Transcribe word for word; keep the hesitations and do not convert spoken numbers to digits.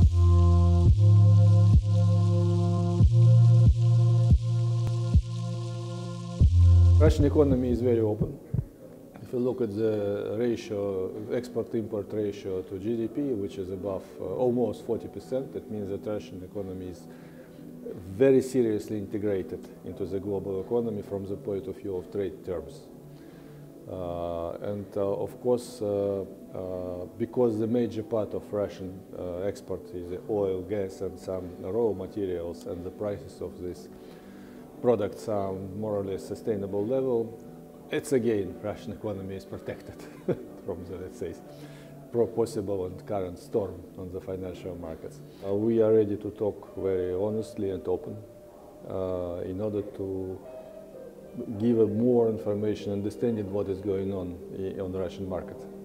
Russian economy is very open. If you look at the ratio, export-import ratio to G D P, which is above uh, almost forty percent, that means that Russian economy is very seriously integrated into the global economy from the point of view of trade terms. Uh, and uh, of course, uh, uh, because the major part of Russian uh, export is oil, gas, and some raw materials, and the prices of these products are more or less sustainable level, it's again Russian economy is protected from the, let's say, possible and current storm on the financial markets. Uh, we are ready to talk very honestly and open uh, in order to give a more information, understanding what is going on on the Russian market.